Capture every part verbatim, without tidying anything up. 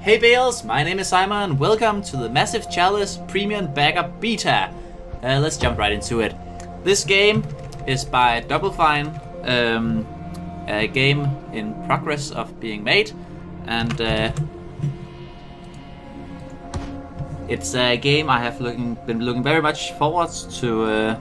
Hey Bales, my name is Simon. Welcome to the Massive Chalice Premium Backup Beta. Uh, let's jump right into it. This game is by Double Fine, um, a game in progress of being made, and uh, it's a game I have looking, been looking very much forward to. Uh,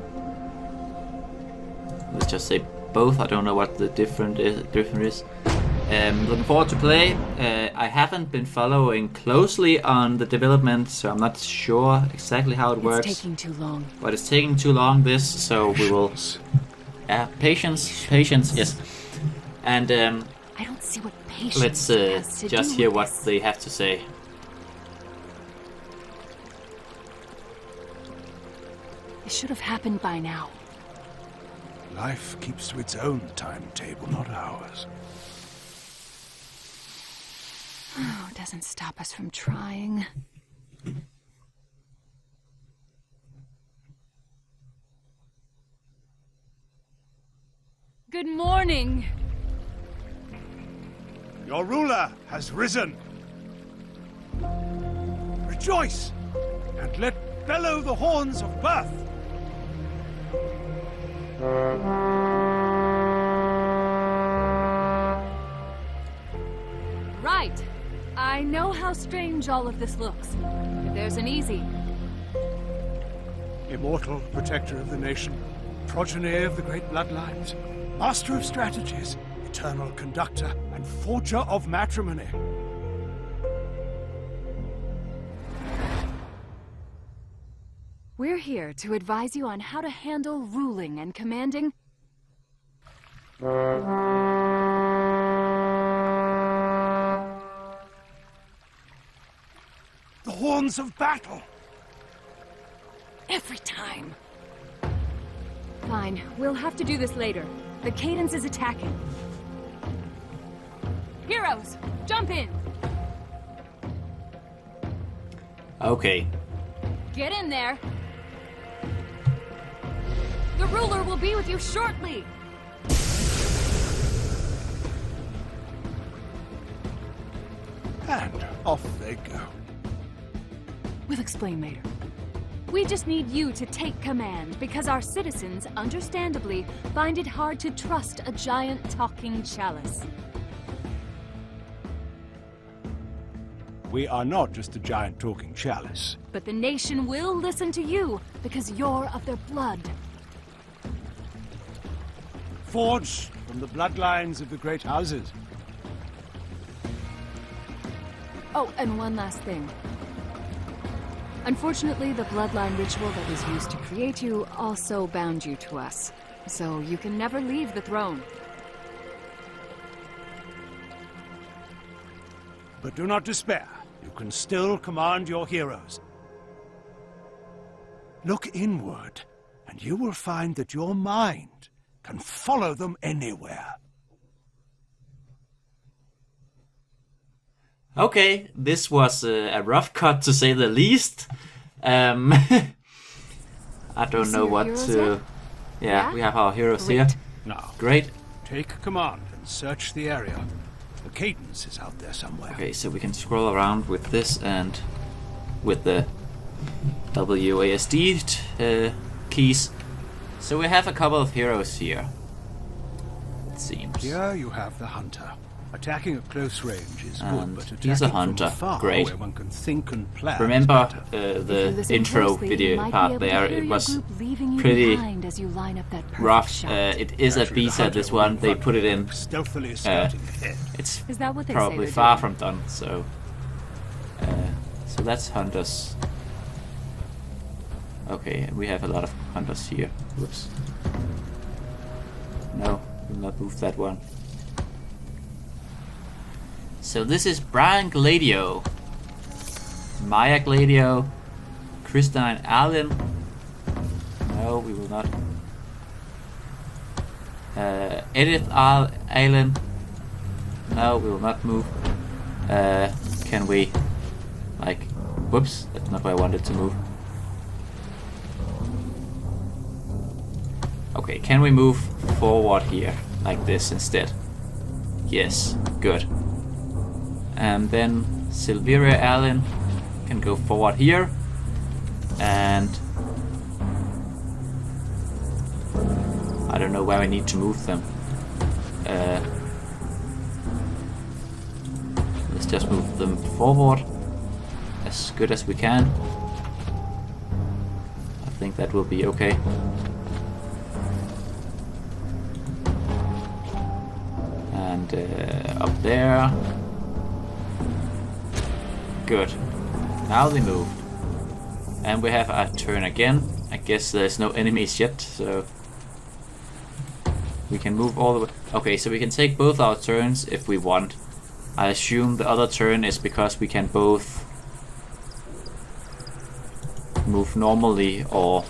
let's just say both. I don't know what the different is. Different is. Um, looking forward to play. Uh, I haven't been following closely on the development, so I'm not sure exactly how it works. It's taking too long. But it's taking too long. This, so we will. Yeah, patience, patience, yes. And um, I don't see what patience let's uh, has to just do hear with what this. they have to say. It should have happened by now. Life keeps to its own timetable, not ours. Oh, it doesn't stop us from trying. Good morning. Your ruler has risen. Rejoice, and let bellow the horns of birth. Right. I know how strange all of this looks. But there's an easy. Immortal protector of the nation, progeny of the great bloodlines, master of strategies, eternal conductor, and forger of matrimony. We're here to advise you on how to handle ruling and commanding. The horns of battle. Every time. Fine, we'll have to do this later. The Cadence is attacking. Heroes, jump in! Okay. Get in there! The ruler will be with you shortly! And off they go. We'll explain later. We just need you to take command, because our citizens, understandably, find it hard to trust a giant talking chalice. We are not just a giant talking chalice. But the nation will listen to you, because you're of their blood. Forged from the bloodlines of the great houses. Oh, and one last thing. Unfortunately, the bloodline ritual that was used to create you also bound you to us. So you can never leave the throne. But do not despair. You can still command your heroes. Look inward, and you will find that your mind can follow them anywhere. Okay, this was uh, a rough cut to say the least. Um, I don't know what to... Yeah, Yeah? we have our heroes Great. here. Now, Great. take command and search the area. The Cadence is out there somewhere. Okay, so we can scroll around with this and with the W A S D uh, keys. So we have a couple of heroes here, it seems. Here you have the hunter. Attacking at close range is And good, but he's a attacking hunter. from afar, Great. where one can think and plan, Remember is uh, better. If you the listen intro closely, you video might be part able to there? hear It your was group leaving you pretty behind as you line up that perfect rough. shot. Uh, it is a Actually, the beta, hunter this will one. They run put it in. stealthily Uh, scouting ahead. it's Is that what they say probably they're far doing? from done, so... Uh, so that's hunters. Okay, we have a lot of hunters here. Whoops. No, we'll not move that one. So this is Brian Gladio, Maya Gladio, Christine Allen. No, we will not. Uh, Edith Al Allen. No, we will not move. Uh, can we, like, whoops, that's not where I wanted to move. Okay, can we move forward here, like this instead? Yes, good. And then Silveria Allen can go forward here. And I don't know where we need to move them. Uh, let's just move them forward as good as we can. I think that will be okay. And uh, up there. Good. Now they moved. And we have our turn again. I guess there's no enemies yet, so we can move all the way. Okay, so we can take both our turns if we want. I assume the other turn is because we can both move normally or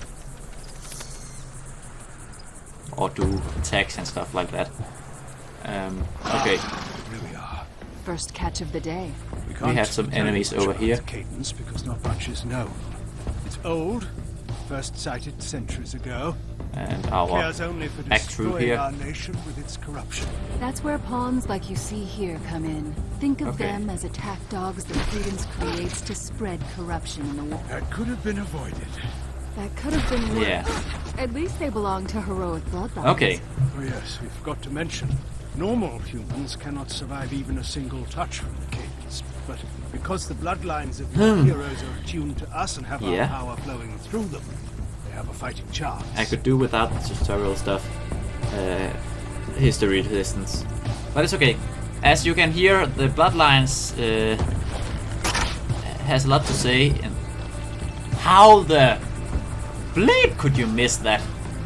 or do attacks and stuff like that. Um, okay. Here we are. First catch of the day. We, We have some enemies over here. Cadence because not much is known. It's old, first sighted centuries ago. And our Cares only for act through destroying here. our nation with its corruption. That's where pawns like you see here come in. Think of Okay. them as attack dogs that Credence creates to spread corruption in the world. That could have been avoided. That could have been worse. Yeah. At least they belong to heroic bloodlines. Okay. Oh yes, we forgot to mention. Normal humans cannot survive even a single touch from the Cadence. But because the bloodlines of your Hmm. heroes are attuned to us and have Yeah. our power flowing through them, they have a fighting chance. I could do without the tutorial stuff. Uh, history resistance. But it's okay. As you can hear, the bloodlines uh, has a lot to say. And how the bleep could you miss that?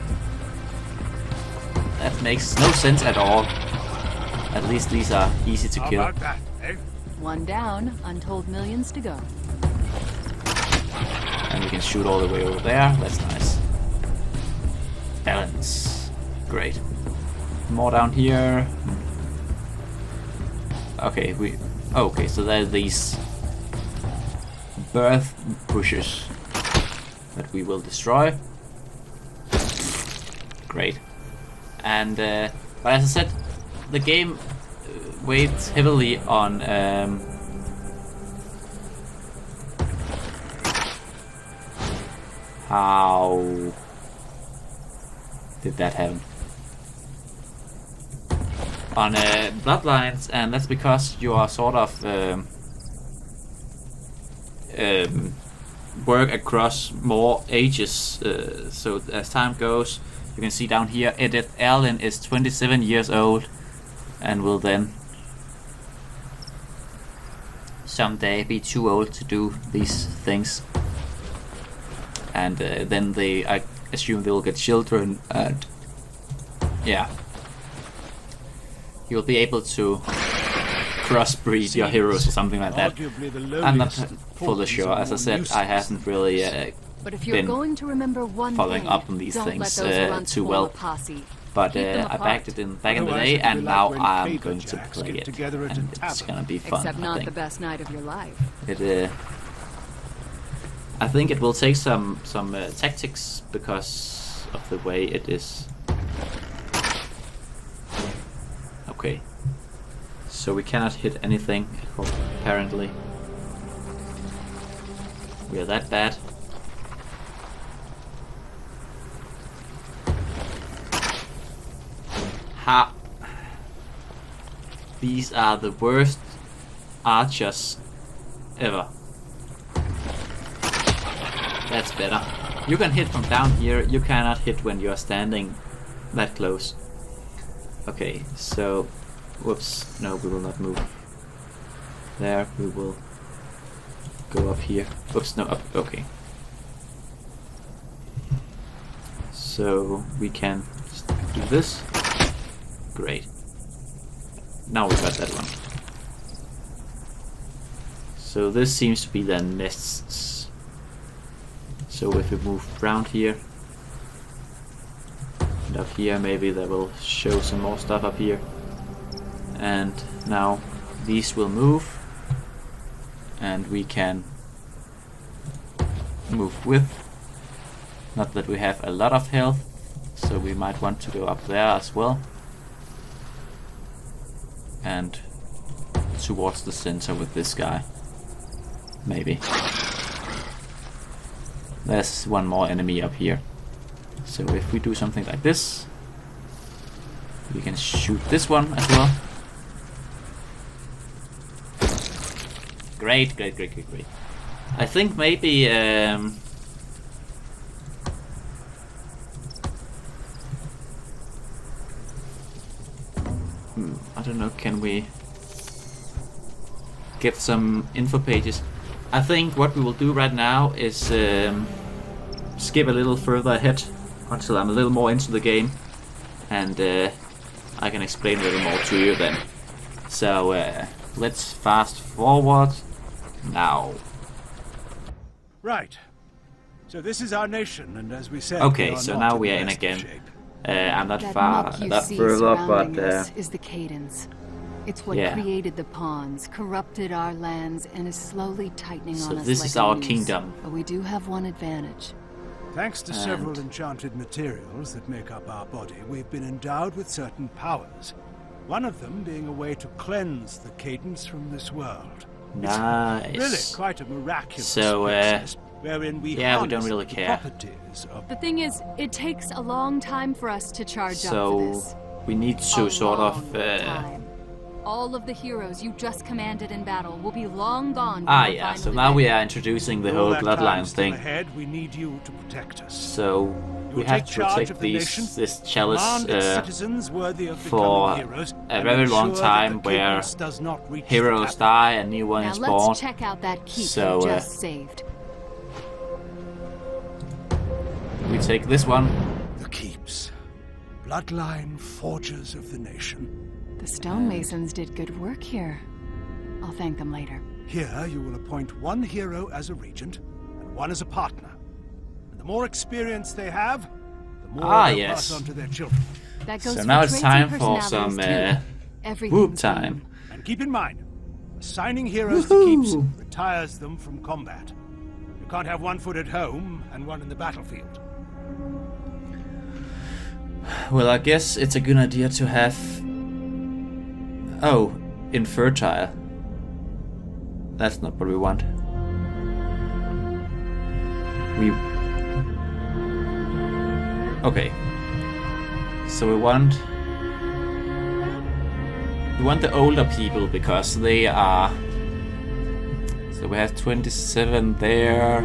That makes no sense at all. At least these are easy to How kill. about that, eh? One down, untold millions to go. And we can shoot all the way over there. That's nice. Balance. Great. More down here. Okay, we... Okay, so there's these birth bushes that we will destroy. Great. And, uh, but as I said, the game uh, weighs heavily on um, how did that happen? On uh, bloodlines, and that's because you are sort of um, um, work across more ages. Uh, so as time goes, you can see down here, Edith Allen is twenty-seven years old, and will then someday be too old to do these things. And uh, then they, I assume, they will get children, and yeah, you'll be able to crossbreed your heroes or something like that. Arguably the I'm not lowliest fully sure. As I said, I haven't really uh, But if you're been going to remember one following thing, up on these don't things let those uh, runs too form well. a posse. But Keep them uh, I apart. backed it in back in the Otherwise day, it'll be and like now when I'm favor going to jacks play get it, together at a and it's tavern. gonna be fun. Except I not think. the best night of your life. It, uh, I think it will take some some uh, tactics because of the way it is. Okay, so we cannot hit anything apparently. We are that bad. Ha! These are the worst archers ever. That's better. You can hit from down here, you cannot hit when you're standing that close. Okay, so... Whoops, no, we will not move. There, we will go up here. Oops, no, up, okay. So, we can do this. Great. Now we got that one. So this seems to be the nests. So if we move around here and up here, maybe that will show some more stuff up here. And now these will move, and we can move with. Not that we have a lot of health, so we might want to go up there as well. And towards the center with this guy. Maybe. There's one more enemy up here. So if we do something like this, we can shoot this one as well. Great, great, great, great, great. I think maybe um, hmm, I don't know, can we get some info pages? I think what we will do right now is um, skip a little further ahead until I'm a little more into the game, and uh, I can explain a little more to you then. So uh, let's fast forward now. Right. So this is our nation, and as we said, okay, we are so not now in we the are in best again. shape. Uh, I'm not That far, muck you that see further, but surrounding uh, us is the cadence. It's what yeah. created the pawns, corrupted our lands, and is slowly tightening so on us this like is a our noose. kingdom. But we do have one advantage. Thanks to And- several enchanted materials that make up our body, we've been endowed with certain powers. One of them being a way to cleanse the cadence from this world. Nice. Really quite a miraculous So, uh, process, wherein we yeah, we don't harness really the care. properties of The thing is, it takes a long time for us to charge up for So this. we need to A sort long of. Uh, time. All of the heroes you just commanded in battle will be long gone. when ah, we're yeah. So finally now we ready. are introducing the all whole that time bloodline still thing. ahead, we need you to protect us. So we will have take to charge protect of the nation, these this chalice command its uh, citizens worthy of for becoming heroes, a and very long ensure that time the where cadence does not reach the heroes capital. die and new one Now is let's born. check out that keep So, you uh, just saved. We take this one. The keeps, bloodline forgers of the nation. The stonemasons did good work here. I'll thank them later. Here you will appoint one hero as a regent and one as a partner. And the more experience they have, the more Ah, they'll yes. pass on to their children. That goes So for now it's traits time and for some personalities, uh, too. Everything's whoop game. time. And keep in mind, assigning heroes to keeps Woohoo! retires them from combat. You can't have one foot at home and one in the battlefield. Well, I guess it's a good idea to have. Oh, infertile. That's not what we want. We. Okay. So we want. We want the older people because they are. So we have twenty-seven there.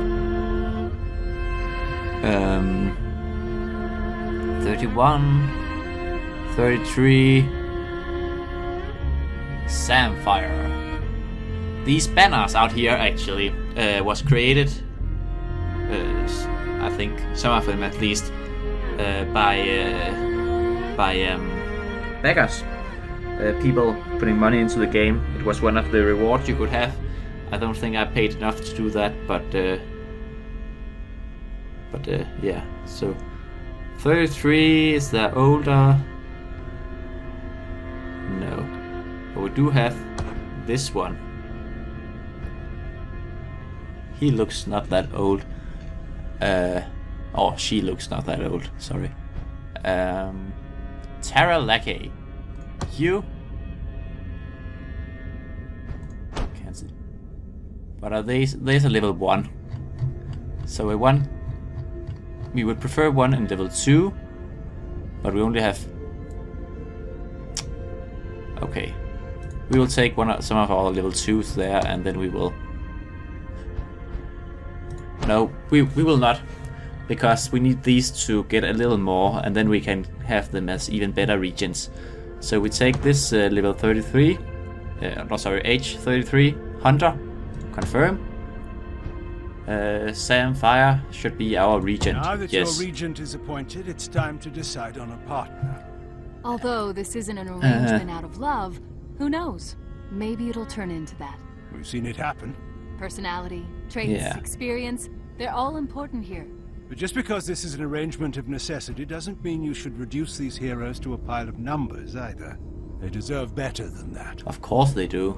Um. thirty-one. thirty-three. Samphire. These banners out here actually uh, was created, uh, I think some of them at least, uh, by uh, by um, beggars, uh, people putting money into the game. It was one of the rewards you could have. I don't think I paid enough to do that, but uh, but uh, yeah. So thirty-three is that older? No. But we do have this one. He looks not that old. Uh, oh, she looks not that old. Sorry. Um, Tara Lackey. You? Cancel. But are they? There's a level one. So we want. We would prefer one in level two, but we only have. Okay. We will take one of, some of our level twos there, and then we will... No, we, we will not. Because we need these to get a little more, and then we can have them as even better regents. So we take this uh, level thirty-three. Uh, no, sorry, age thirty-three. Hunter. Confirm. Uh, Samphire should be our regent. Now that yes. your regent is appointed, it's time to decide on a partner. Although this isn't an arrangement out of love, who knows? Maybe it'll turn into that. We've seen it happen. Personality, traits, Yeah. experience, they're all important here. But just because this is an arrangement of necessity doesn't mean you should reduce these heroes to a pile of numbers either. They deserve better than that. Of course they do.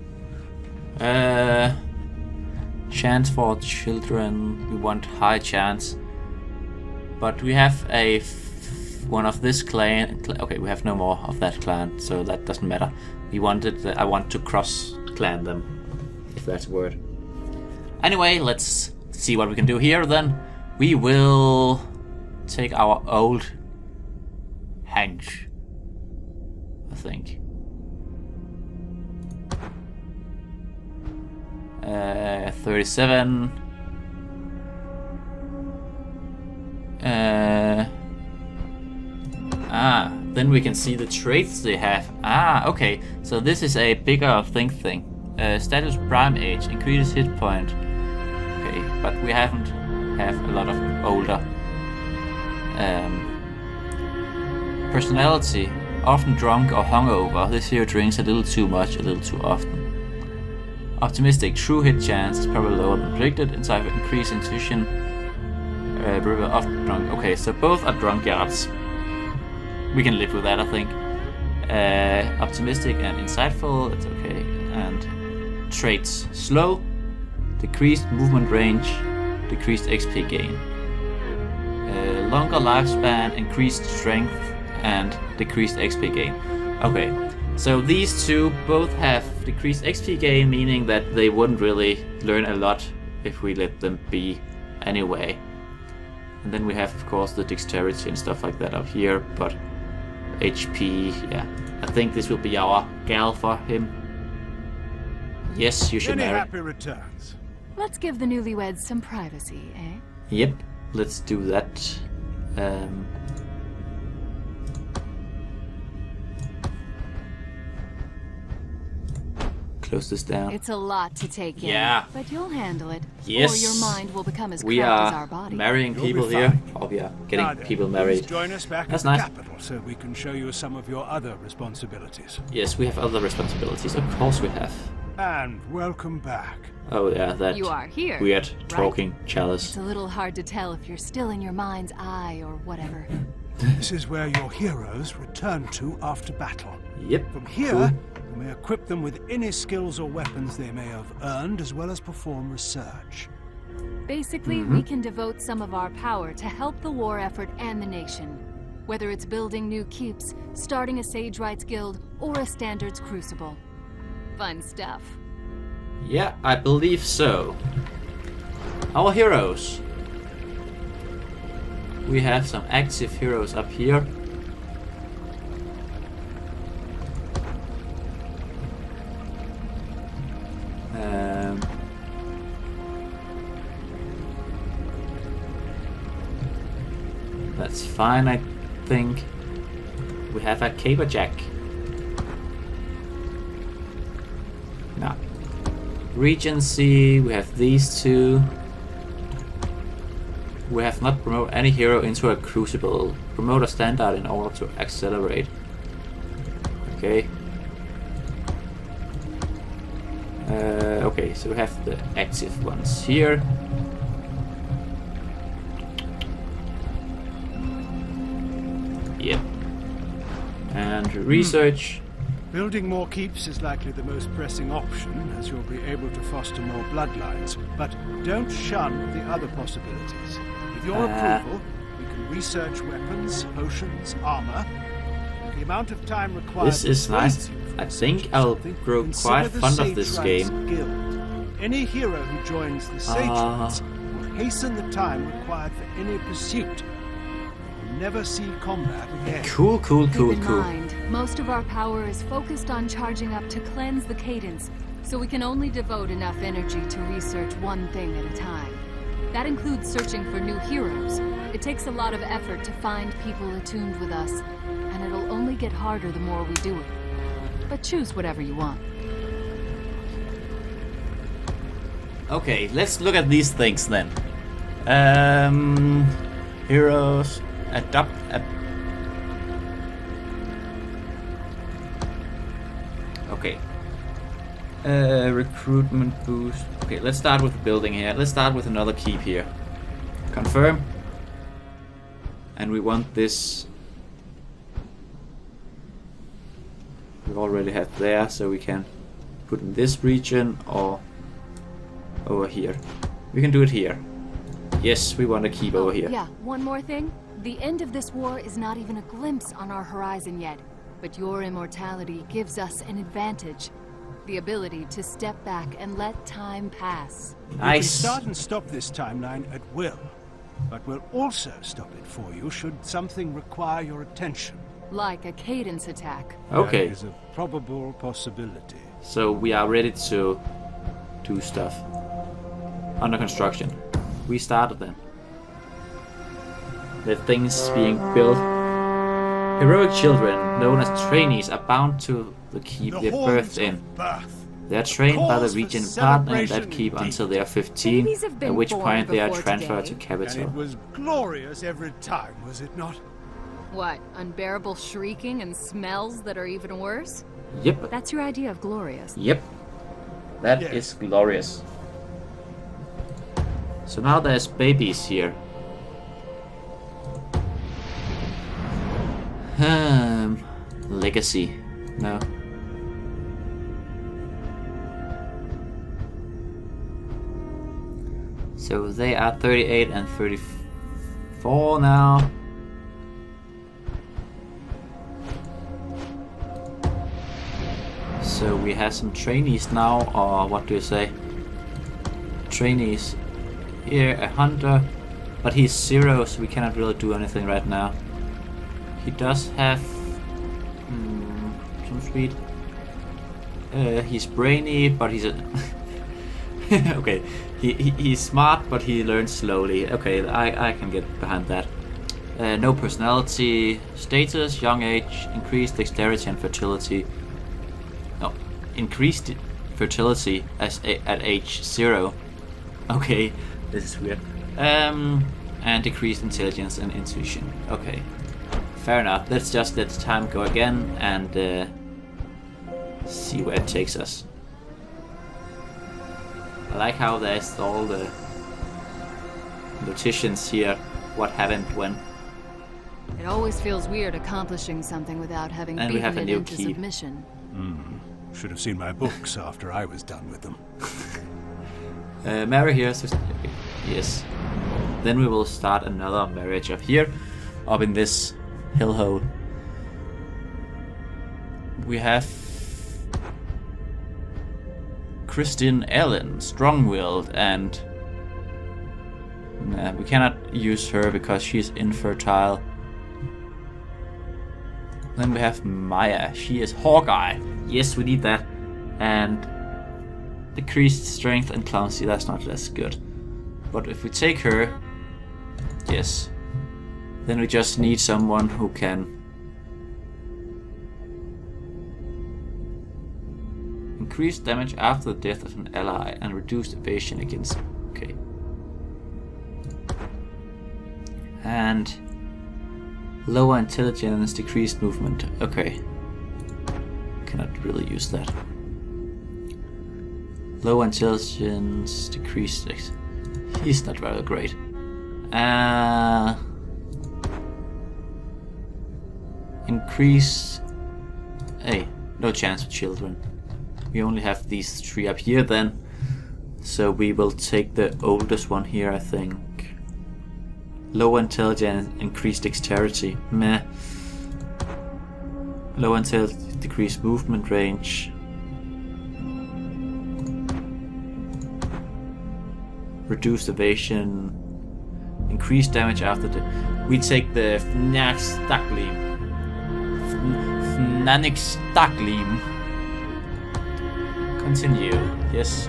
Uh, chance for children. We want high chance. But we have a f one of this clan. Cl okay, we have no more of that clan, so that doesn't matter. we wanted. The, I want to cross clan them, if that's a word. Anyway, let's see what we can do here. Then we will take our old hench, I think. Uh, thirty-seven. Uh, ah, then we can see the traits they have. Ah, okay. So this is a bigger thing thing. Uh, status prime age, increases hit point. Okay, but we haven't have a lot of older. Um, personality, often drunk or hungover. This hero drinks a little too much, a little too often. Optimistic, true hit chance is probably lower than predicted. Inside increased intuition. Uh, river often drunk. Okay, so both are drunkards. We can live with that, I think. Uh, optimistic and insightful, that's okay. And traits: slow, decreased movement range, decreased X P gain. Uh, longer lifespan, increased strength, and decreased X P gain. Okay, so these two both have decreased X P gain, meaning that they wouldn't really learn a lot if we let them be anyway. And then we have, of course, the dexterity and stuff like that up here, but H P, yeah. I think this will be our gal for him. Yes, you should Many marry. happy returns. Let's give the newlyweds some privacy, eh? Yep, let's do that. Um, close this down. It's a lot to take in, Yeah. but you'll handle it. Yes. Or your mind will become as We corrupt as are our body. You'll marrying be people fine. here. Oh, we are getting Now then, people please married. join us back That's at the nice. capital so we can show you some of your other responsibilities. Yes, we have other responsibilities. Of course we have. And welcome back. Oh yeah, that You are here, weird right? talking chalice. It's a little hard to tell if you're still in your mind's eye or whatever. This is where your heroes return to after battle. Yep. From here, cool. you may equip them with any skills or weapons they may have earned, as well as perform research. Basically, Mm-hmm. we can devote some of our power to help the war effort and the nation. Whether it's building new keeps, starting a Sage Rights Guild, or a Standards Crucible. Fun stuff. Yeah, I believe so. Our heroes. We have some active heroes up here. Um, that's fine, I think. We have a caberjack. No. Regency, we have these two. We have not promoted any hero into a crucible. Promote a standard in order to accelerate. Okay. Uh, okay, so we have the active ones here. Yep. And research. Building more keeps is likely the most pressing option, as you'll be able to foster more bloodlines. But don't shun the other possibilities. With your Uh. approval, we can research weapons, potions, armor. The amount of time required. This is nice. persuades you from I think researching I'll something. grow Consider quite the fond of Sage this Rights game. Guild. Any hero who joins the Sage Ah. Rights will hasten the time required for any pursuit. You'll never see combat again. Cool, cool, cool, Keep in cool. mind, most of our power is focused on charging up to cleanse the cadence, so we can only devote enough energy to research one thing at a time. That includes searching for new heroes. It takes a lot of effort to find people attuned with us, and it'll only get harder the more we do it. But choose whatever you want. Okay, let's look at these things then. Um, heroes, adopt a. Okay. Uh, recruitment boost. Okay, let's start with the building here. Let's start with another keep here. Confirm. And we want this. We already have there, so we can put in this region or over here. We can do it here. Yes, we want to keep over here. Yeah, one more thing. The end of this war is not even a glimpse on our horizon yet. But your immortality gives us an advantage. The ability to step back and let time pass. We can Nice. start and stop this timeline at will, but we'll also stop it for you should something require your attention. Like a cadence attack. Okay. That is a probable possibility. So we are ready to do stuff. Under construction. We started then. The things being built. Heroic children, known as trainees, are bound to the keep The their birth horns in. of birth. They are trained by the Calls for regent partner in that celebration keep indeed. until they are fifteen, Babies have been at which born point they are before transferred today. to And it capital. was glorious every time, was it not? What, unbearable shrieking and smells that are even worse? Yep, That's your idea of glorious. yep. That Yes. is glorious. So now there's babies here. Um, legacy. No. So they are thirty-eight and thirty-four now. So we have some trainees now, or what do you say? Trainees. Here, a hunter, but he's zero, so we cannot really do anything right now. He does have hmm, some speed. Uh, he's brainy, but he's a okay. He, he he's smart, but he learns slowly. Okay, I I can get behind that. Uh, no personality, status, young age, increased dexterity and fertility. No, increased fertility as a, at age zero. Okay, this is weird. Um, and decreased intelligence and intuition. Okay, fair enough. Let's just let time go again and uh, see where it takes us. I like how there's all the notations here. What happened when? It always feels weird accomplishing something without having And we beaten have a it new into key. submission. Should have seen my books after I was done with them. Uh, marry here, so yes. Then we will start another marriage up here, up in this hellhole. We have Christine Ellen, strong-willed, and nah, we cannot use her because she's infertile. Then we have Maya. She is Hawkeye. Yes, we need that. And decreased strength and clumsy. That's not as good. But if we take her, yes, then we just need someone who can increase damage after the death of an ally and reduce evasion against. Okay. And lower intelligence, decreased movement. Okay. Cannot really use that. Low intelligence, decreased. He's not very great. Uh, increase. Hey, no chance for children. We only have these three up here then. So we will take the oldest one here, I think. Low intelligence, increased dexterity. Meh. Low intelligence, decreased movement range. Reduced evasion, increased damage after the. We take the Fnaxtaglim. Fnaxtaglim. Continue. Yes.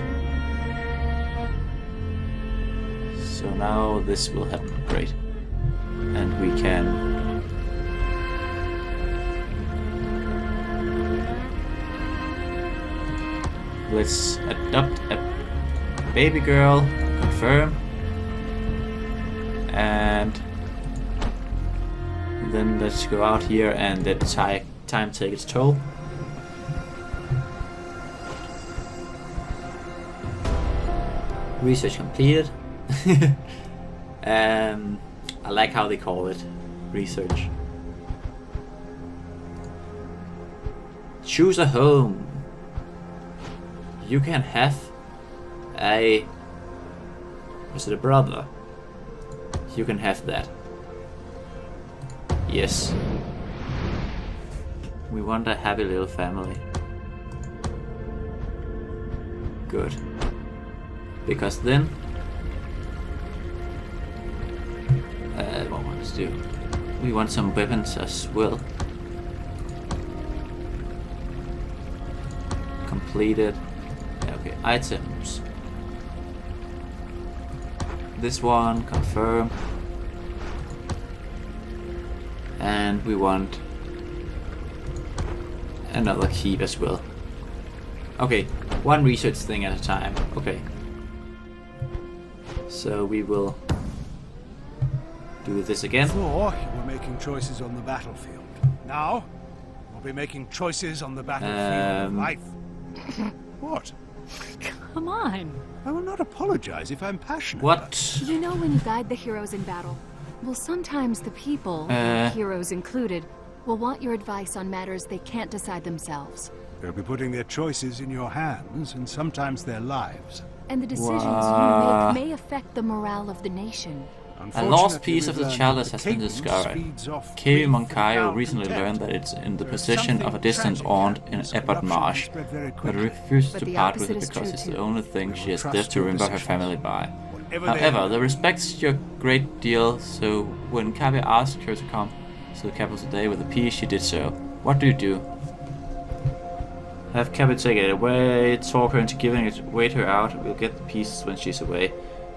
So now this will happen. Great. And we can. Let's adopt a baby girl. Confirm. And then let's go out here and let ti time take its toll. Research completed. um, I like how they call it research. Choose a home. You can have a. Is it a brother? You can have that. Yes. We want a happy little family. Good. Because then... Uh, what we want to do? We want some weapons as well. Completed. Okay, items. This one, confirm. And we want another keep as well. Okay, one research thing at a time. Okay. So we will do this again. Before, you were making choices on the battlefield. Now, we'll be making choices on the battlefield Um, of life. What? Come on. I will not apologize if I'm passionate. What? You know when you guide the heroes in battle? Well, sometimes the people, Uh. heroes included, will want your advice on matters they can't decide themselves. They'll be putting their choices in your hands, and sometimes their lives. And the decisions Wow. you make may affect the morale of the nation. A lost piece of the chalice has been discovered. K. Moncayo recently learned that it's in the possession of a distant aunt in Abbot Marsh, but refused But to the part with opposite it is because true it's the too. only thing she has left to remember her family by. Whatever they However, are. they respects your great deal, so when Kabe asked her to come to the capital today with a piece, she did so. What do you do? Have Kabe take it away, talk her into giving it, wait her out, we'll get the pieces when she's away.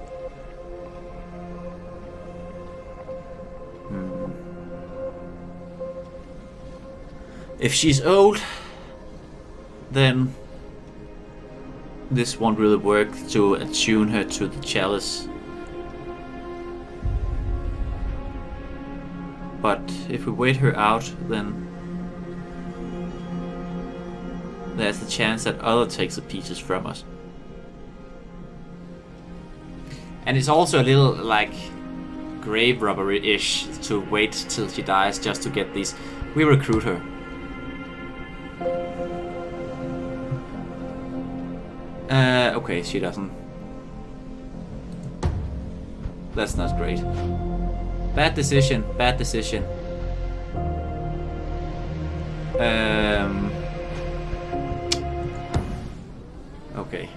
Hmm. If she's old, then this won't really work to attune her to the chalice. But if we wait her out, then there's the chance that other takes the pieces from us. And it's also a little like grave robbery-ish to wait till she dies just to get these. We recruit her. Uh, okay, she doesn't. That's not great. Bad decision, bad decision. Um. Okay.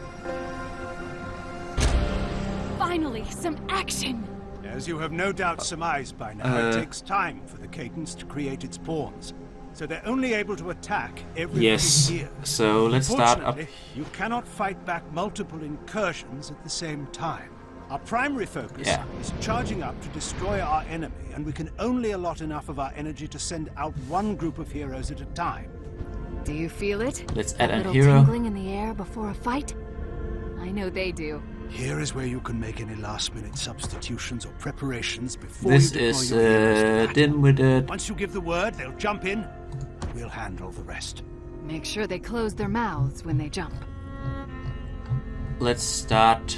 Finally, some action! As you have no doubt surmised by now, Uh, it takes time for the cadence to create its pawns. So they're only able to attack every Yes. few years. So let's start up. Fortunately, you cannot fight back multiple incursions at the same time. Our primary focus Yeah. is charging up to destroy our enemy, and we can only allot enough of our energy to send out one group of heroes at a time. Do you feel it? Let's add A a little hero. tingling in the air before a fight? I know they do. Here is where you can make any last-minute substitutions or preparations before This you deploy is your heroes to uh, battle. didn't we did. Once you give the word, they'll jump in. We'll handle the rest. Make sure they close their mouths when they jump. Let's start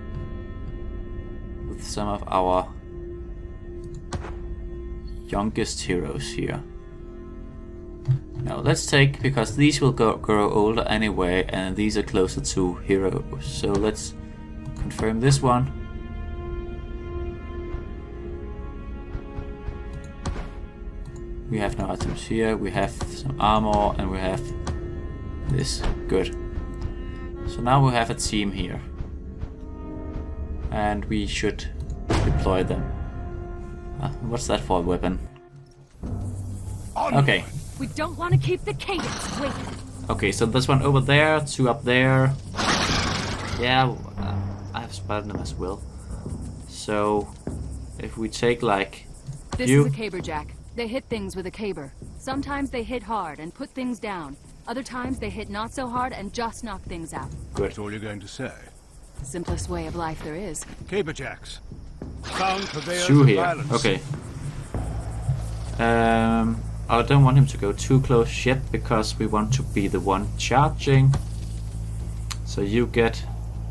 with some of our youngest heroes here. No, let's take, because these will go, grow older anyway, and these are closer to heroes. So let's confirm this one. We have no items here, we have some armor, and we have this. Good. So now we have a team here. And we should deploy them. Uh, what's that for a weapon? Okay. We don't want to keep the cadence waiting. Okay, so there's one over there, two up there. Yeah, uh, I have spotted them as well. So, if we take like... This you... is a caber jack. They hit things with a caber. Sometimes they hit hard and put things down. Other times they hit not so hard and just knock things out. Good. That's all you're going to say. Simplest way of life there is. Caberjacks. Sound purveyors Two of here. violence. Okay. Um, I don't want him to go too close yet because we want to be the one charging. So you get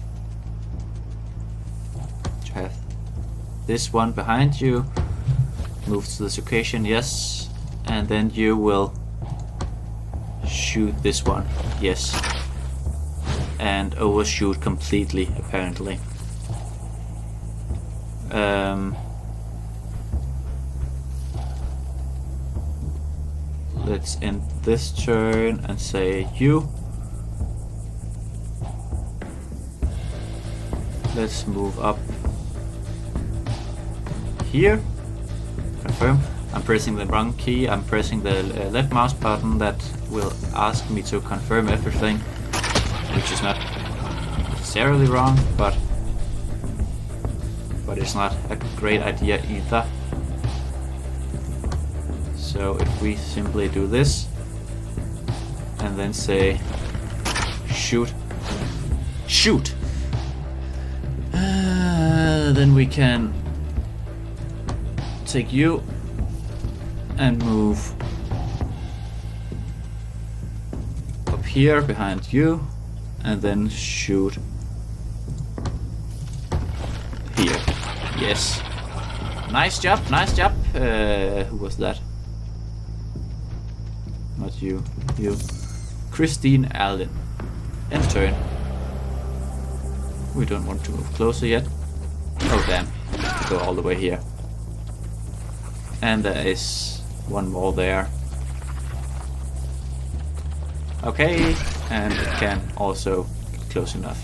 to have this one behind you. Move to this location, yes. And then you will shoot this one, yes. And overshoot completely, apparently. Um, let's end this turn and say you. Let's move up here. Confirm. I'm pressing the wrong key. I'm pressing the uh, left mouse button. That will ask me to confirm everything, which is not necessarily wrong, but but it's not a great idea either. So if we simply do this and then say shoot, shoot, uh, then we can take you and move up here behind you and then shoot here. Yes. Nice job, nice job. Uh, who was that? Not you. You. Christine Allen. End turn. We don't want to move closer yet. Oh damn. Go all the way here. And there is one more there. Okay, and it can also get close enough.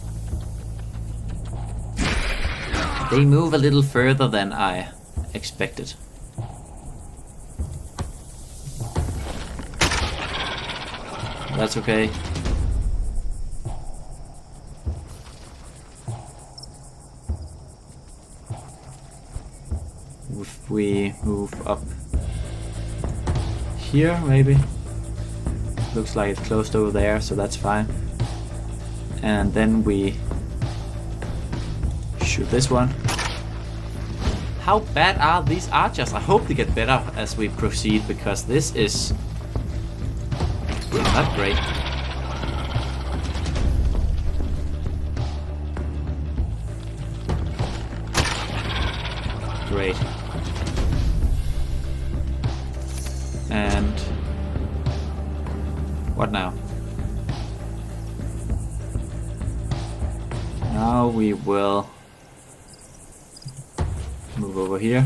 They move a little further than I expected. That's okay. If we move up here, maybe. Looks like it's closed over there, so that's fine. And then we shoot this one. How bad are these archers? I hope they get better as we proceed, because this is not great. Great. And what now? Now we will move over here.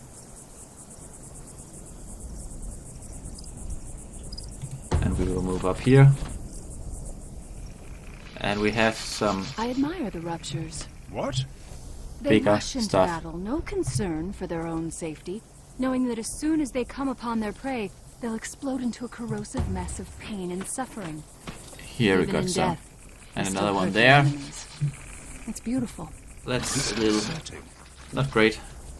And we will move up here. And we have some... I admire the ruptures. What? They bigger rush into stuff. battle, no concern for their own safety, knowing that as soon as they come upon their prey, they'll explode into a corrosive mess of pain and suffering. Here we Even got in some. death, And they another still one hurt their there. enemies. It's beautiful. That's a little... not great.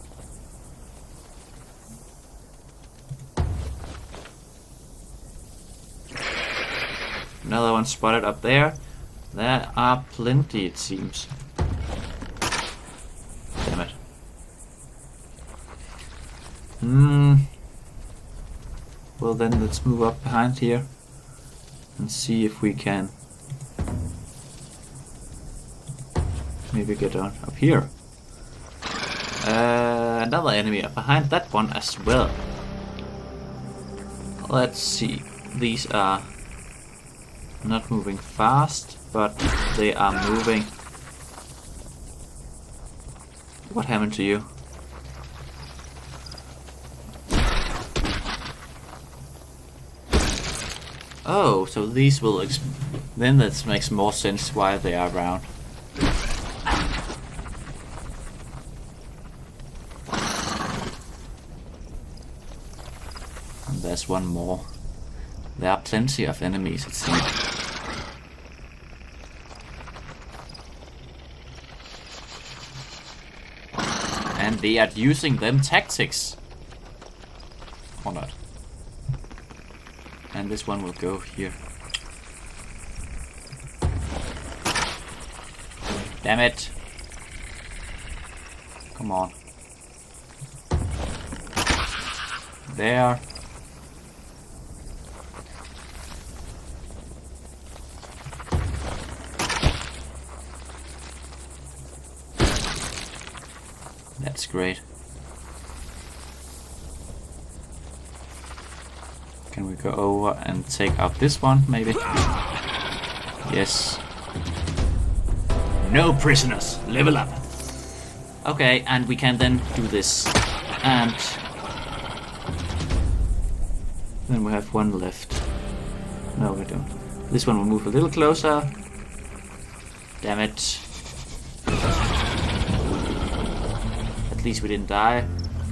Another one spotted up there. There are plenty, it seems. Damn it. Hmm. Well then, let's move up behind here and see if we can maybe get on up here. Uh, another enemy up behind that one as well. Let's see. These are not moving fast, but they are moving. What happened to you? Oh, so these will exp then that makes more sense why they are around. And there's one more. There are plenty of enemies, it seems. And they are using them tactics. Or not. And this one will go here. Damn it. Come on. There. That's great. Can we go over and take out this one, maybe? Yes. No prisoners! Level up! Okay, and we can then do this. And Then we have one left. No, we don't. This one will move a little closer. Damn it. At least we didn't die.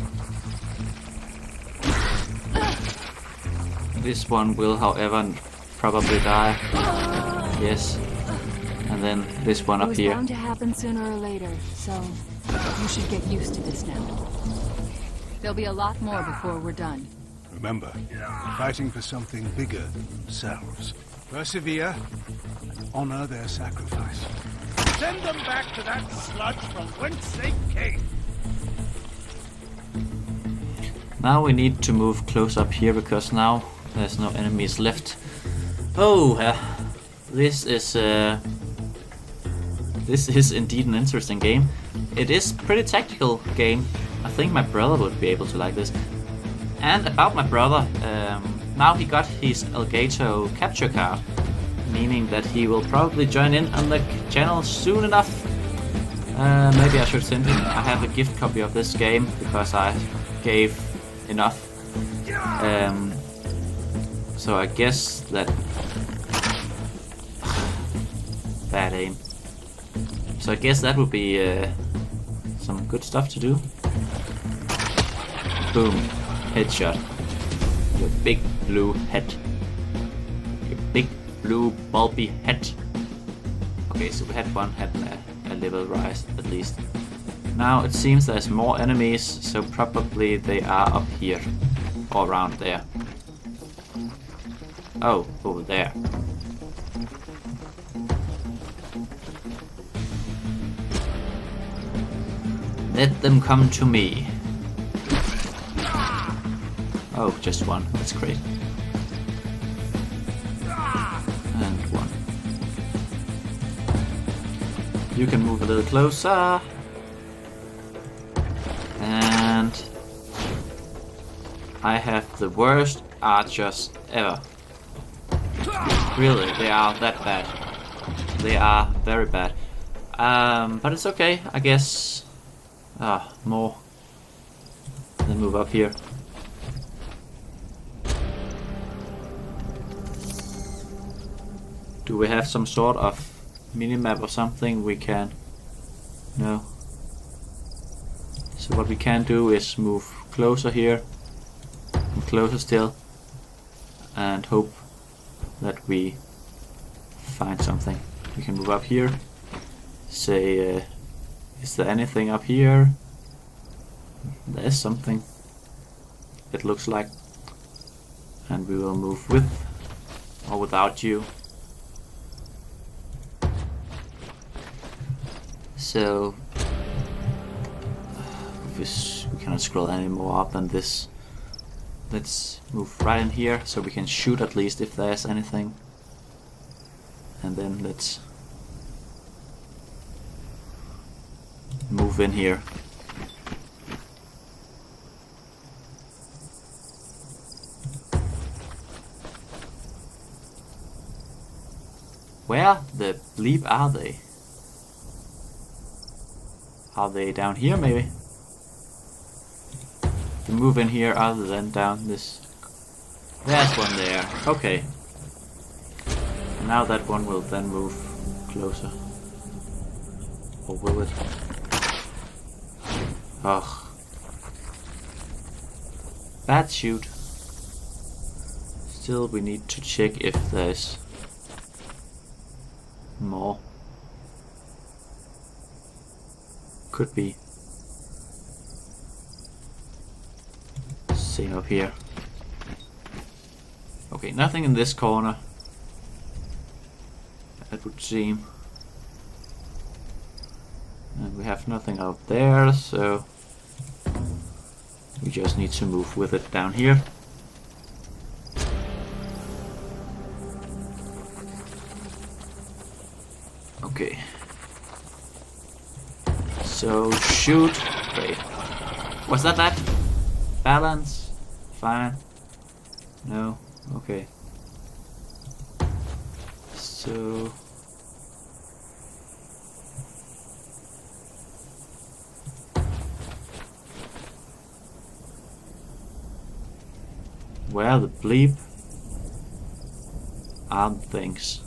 This one will, however, probably die. Yes. And then this one It up was here. bound to happen sooner or later, so you should get used to this now. There'll be a lot more before we're done. Remember, we're fighting for something bigger than themselves. Persevere and honor their sacrifice. Send them back to that sludge from whence they came. Now we need to move close up here because now there's no enemies left. Oh, uh, this is uh, this is indeed an interesting game. It is pretty tactical game. I think my brother would be able to like this. And about my brother, um, now he got his Elgato capture card, meaning that he will probably join in on the channel soon enough. Uh, maybe I should send him. I have a gift copy of this game because I gave enough. Um, so I guess that bad aim. So I guess that would be uh, some good stuff to do. Boom. Headshot. Your big blue head. Your big blue bulby head. Okay, so we had one had a, a level rise at least. Now it seems there's more enemies, so probably they are up here. Or around there. Oh, over there. Let them come to me. Oh, just one. That's great. And one. You can move a little closer. And I have the worst archers ever. Really, they are that bad. They are very bad. Um, but it's okay, I guess. Ah, more. Then move up here. Do we have some sort of minimap or something we can? No. So what we can do is move closer here, and closer still, and hope that we find something. We can move up here. Say, uh, is there anything up here? There is something. It looks like. And we will move with or without you. So this, we cannot scroll any more up than this. Let's move right in here so we can shoot at least if there's anything. And then let's move in here. Where the bleep are they? Are they down here maybe? To move in here other than down this. There's one there. Okay. And now that one will then move closer. Or will it? Ugh. Bad shoot. Still we need to check if there's more. Could be. Same up here. Okay, nothing in this corner. It would seem. And we have nothing out there, so we just need to move with it down here. Okay. So shoot. Great. Was that that? Balance. Fine. No. Okay. So Where the bleep are things?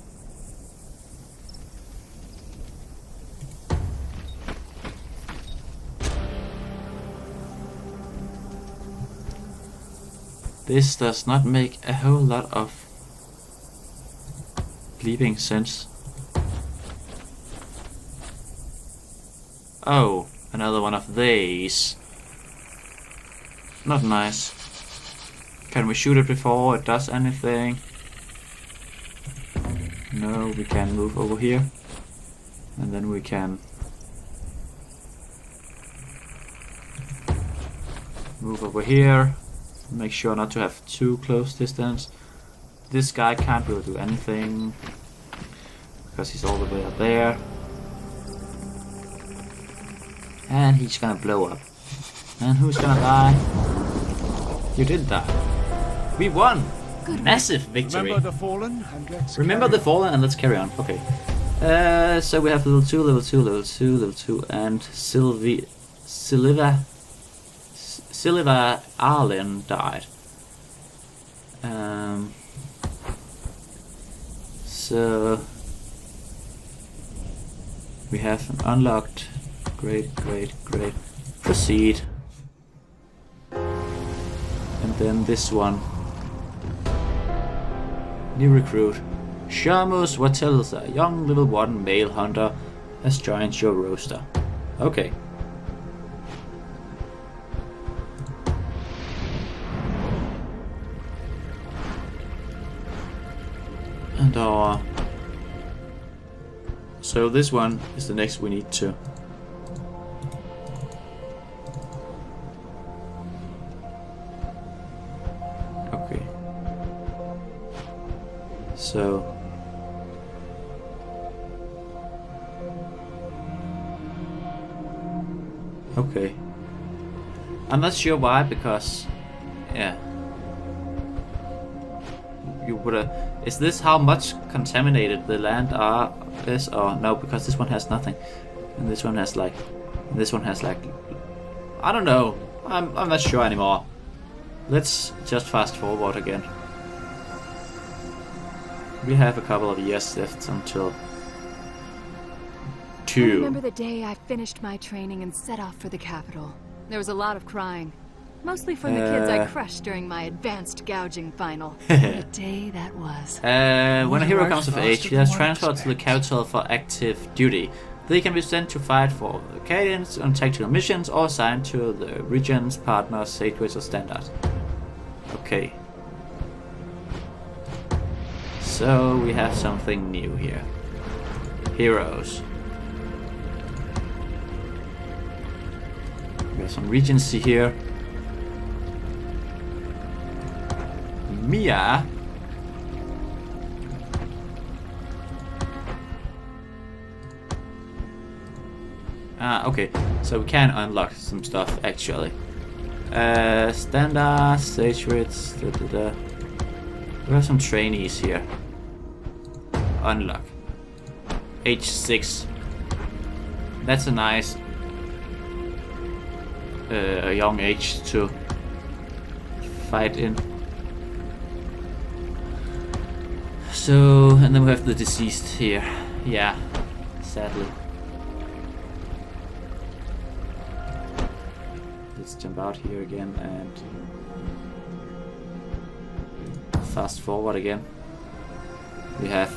This does not make a whole lot of bleeping sense. Oh, another one of these. Not nice. Can we shoot it before it does anything? No, we can move over here. And then we can move over here. Make sure not to have too close distance. This guy can't really do anything because he's all the way up there. And he's gonna blow up. And who's gonna die? You did die. We won! Good. Massive victory. Remember the fallen and let's Remember the fallen and let's carry on. Okay. Uh, so we have level two, level two, level two, level two, and Sylvie, Siliva, Siliva Arlen died. Um. So we have an unlocked. Great, great, great. Proceed. And then this one. New recruit. Shamus Watelza, young level one male hunter, has joined your roster. Okay. And our... So this one is the next we need to... Okay. So... Okay. I'm not sure why, because... Yeah. You would have... Is this how much contaminated the land are? Is or no? Because this one has nothing, and this one has like, and this one has like, I don't know. I'm I'm not sure anymore. Let's just fast forward again. We have a couple of years left until two. I remember the day I finished my training and set off for the capital. There was a lot of crying. Mostly from the kids I crushed during my advanced gouging final. What a day that was. Uh, when a hero comes of age, he is transferred to the capital for active duty. They can be sent to fight for the Cadence on tactical missions or assigned to the region's partners, Sacred or Standard. Okay. So we have something new here. Heroes. We have some regency here. Mia. Ah, okay. So we can unlock some stuff actually. Uh, standard, stage rates, da, da, da. We have some trainees here. Unlock. H six. That's a nice uh, young age to fight in. So, and then we have the deceased here. Yeah, sadly. Let's jump out here again and fast forward again. We have...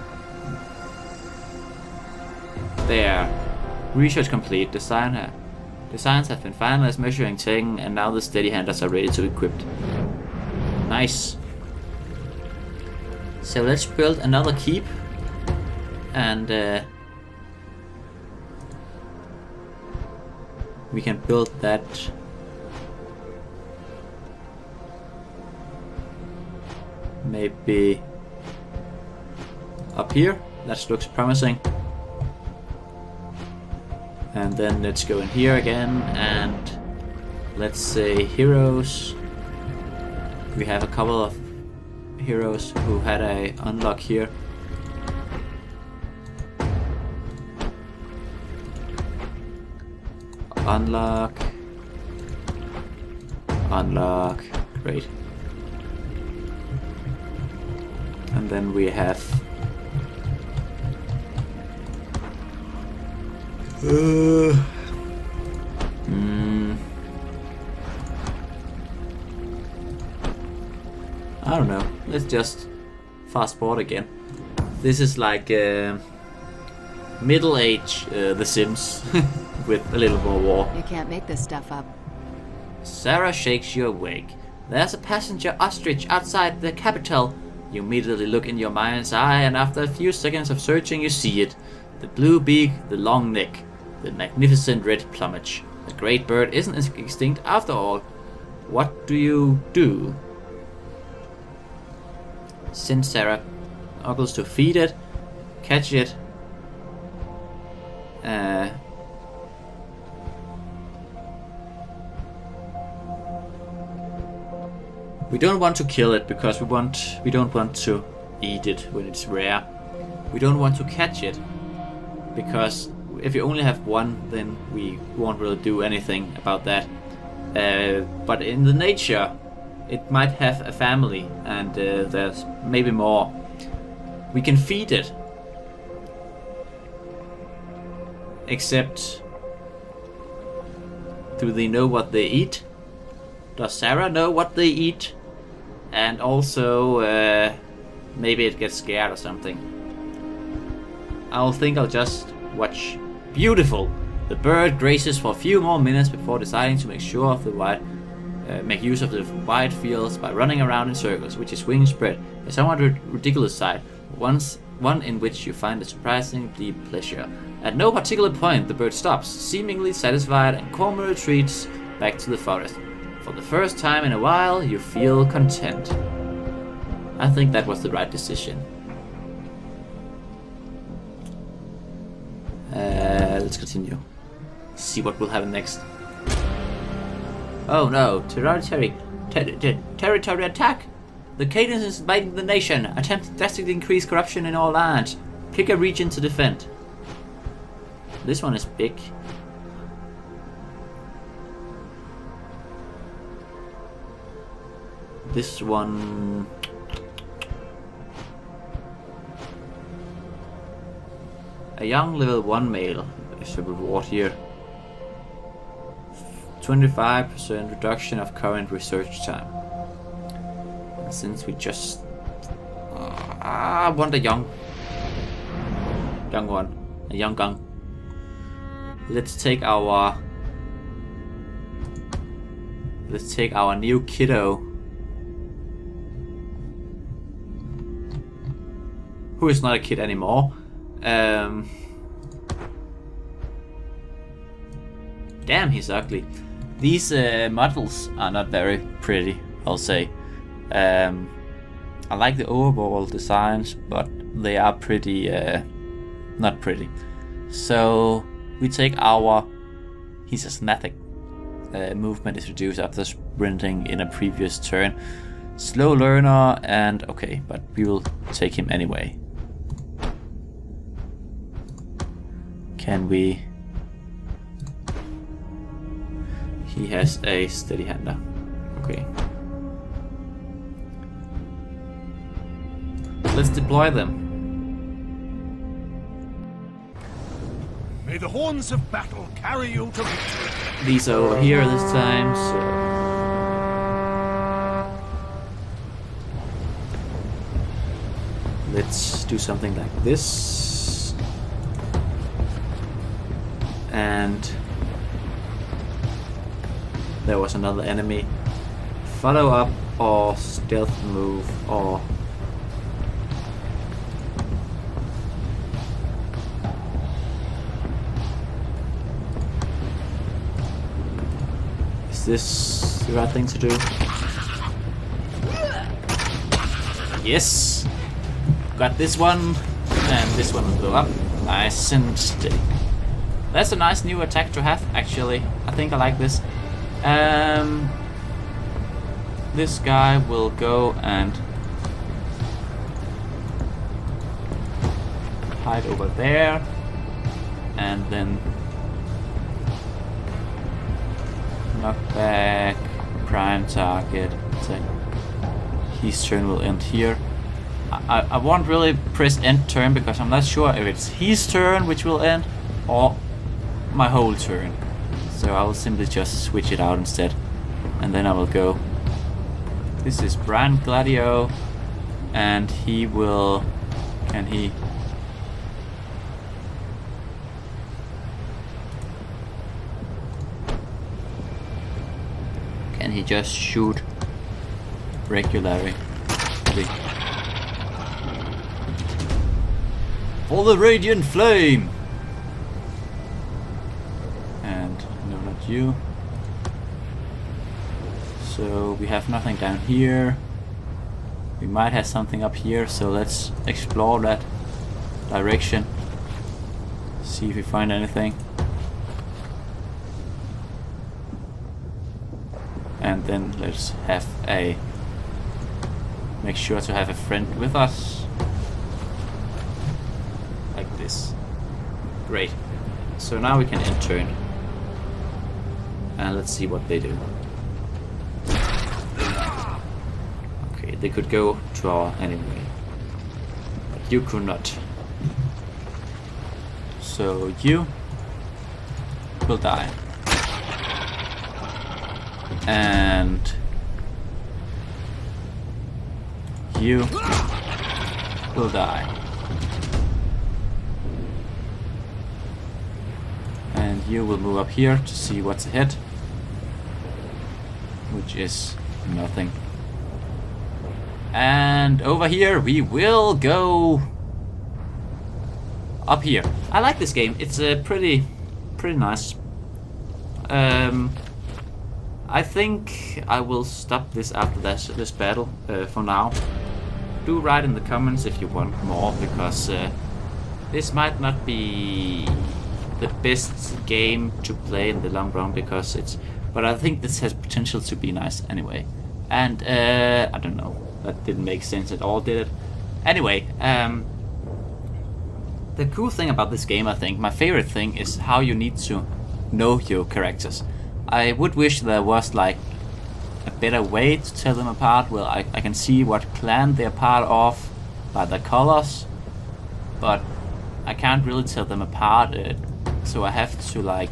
There. Research complete. Design Designs have been finalized, measuring taken, and now the steady handers are ready to be equipped. Nice. So let's build another keep, and uh, we can build that maybe up here. That looks promising. And then let's go in here again, and let's say heroes. We have a couple of heroes who had a unlock here. Unlock. Unlock. Great. And then we have... Uh, mm, I don't know. Let's just fast forward again. This is like uh, middle age uh, The Sims with a little more war. You can't make this stuff up. Sarah shakes you awake. There's a passenger ostrich outside the capital. You immediately look in your mind's eye, and after a few seconds of searching, you see it. The blue beak, the long neck, the magnificent red plumage. The great bird isn't extinct after all. What do you do? Send Sarah Uggles to feed it, catch it. Uh, we don't want to kill it because we want we don't want to eat it when it's rare. We don't want to catch it because if you only have one, then we won't really do anything about that. Uh, but in the nature, it might have a family, and uh, there's maybe more. We can feed it. Except, do they know what they eat? Does Sarah know what they eat? And also, uh, maybe it gets scared or something. I'll think I'll just watch. Beautiful! The bird grazes for a few more minutes before deciding to make sure of the wide, uh, make use of the wide fields by running around in circles, which is wing spread, a somewhat ridiculous sight, once one in which you find a surprising deep pleasure. At no particular point the bird stops, seemingly satisfied, and calmly retreats back to the forest. For the first time in a while, you feel content. I think that was the right decision. Uh, let's continue. See what will happen next. Oh no, territory, ter ter territory attack! The Cadence is invading the nation, attempt to drastically increase corruption in all lands. Pick a region to defend. This one is big. This one... A young level one male is a reward here. twenty-five percent reduction of current research time. And since we just... Uh, I want a young... Young one. A young gun. Let's take our... Let's take our new kiddo. Who is not a kid anymore. Um, damn, he's ugly. These uh, models are not very pretty, I'll say. Um, I like the overall designs, but they are pretty, uh, not pretty. So we take our, he's asthmatic. Uh, movement is reduced after sprinting in a previous turn. Slow learner, and okay, but we will take him anyway. Can we... He has a steady hander. Okay. Let's deploy them. May the horns of battle carry you to victory. These are over here this time, so... Let's do something like this. And there was another enemy. Follow up or stealth move or is this the right thing to do? Yes! Got this one, and this one will go up. Nice and steady. That's a nice new attack to have, actually. I think I like this. Um, this guy will go and hide over there, and then knock back, prime target. So his turn will end here. I, I won't really press end turn because I'm not sure if it's his turn which will end or my whole turn. So I will simply just switch it out instead, and then I will go. This is Brian Gladio, and he will. Can he? Can he just shoot regularly? For the radiant flame! And no, not you. So we have nothing down here. We might have something up here, so let's explore that direction. See if we find anything. And then let's have a make sure to have a friend with us. Like this. Great. So now we can end turn. And let's see what they do. Okay, they could go to our anyway. But you could not. So you will die. And you will die. And you will move up here to see what's ahead, which is nothing. And over here we will go up here. I like this game. It's a uh, pretty, pretty nice. Um, I think I will stop this after this, this battle uh, for now. Do write in the comments if you want more, because uh, this might not be the best game to play in the long run, because it's. But I think this has potential to be nice anyway. And uh, I don't know. That didn't make sense at all, did it? Anyway, um, the cool thing about this game, I think, my favorite thing, is how you need to know your characters. I would wish there was like a better way to tell them apart. Well, I, I can see what clan they're part of by the colors, but I can't really tell them apart. Uh, so I have to like,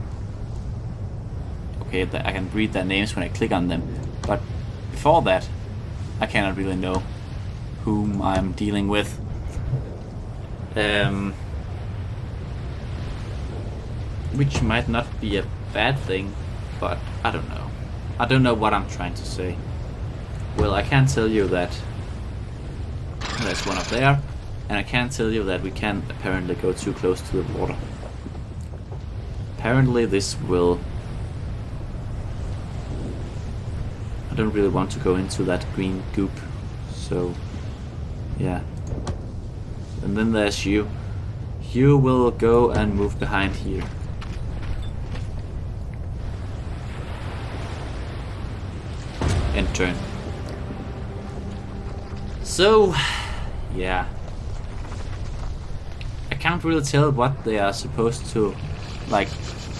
okay, I can read their names when I click on them, but before that, I cannot really know whom I'm dealing with. Um, which might not be a bad thing, but I don't know. I don't know what I'm trying to say. Well, I can tell you that there's one up there, and I can tell you that we can't apparently go too close to the water. Apparently this will... I don't really want to go into that green goop, so yeah. And then there's you. You will go and move behind here. End turn. So, yeah. I can't really tell what they are supposed to, like,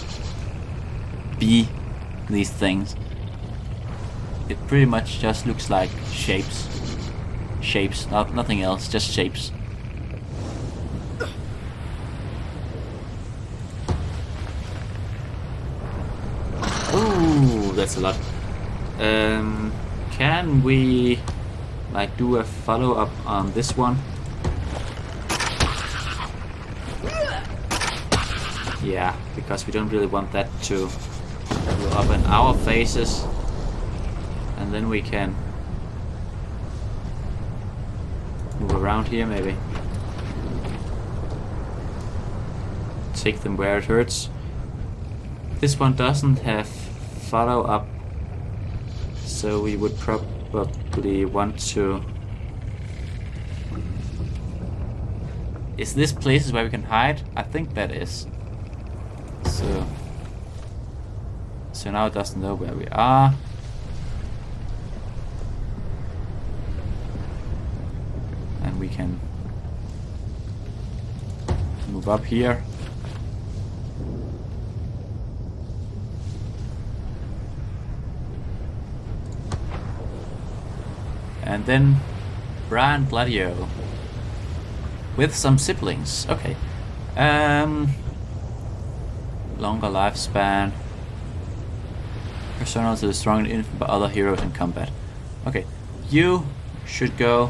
be, these things. It pretty much just looks like shapes. Shapes, not nothing else, just shapes. Ooh, that's a lot. Um, can we like do a follow up on this one? Yeah, because we don't really want that to go up in our faces. And then we can move around here maybe. Take them where it hurts. This one doesn't have follow up, so we would probably want to... Is this places where we can hide? I think that is. So, so now it doesn't know where we are. And we can move up here. And then Brian Gladio. With some siblings. Okay. Um, longer lifespan. Personal to the strong and infant by other heroes in combat. Okay. You should go.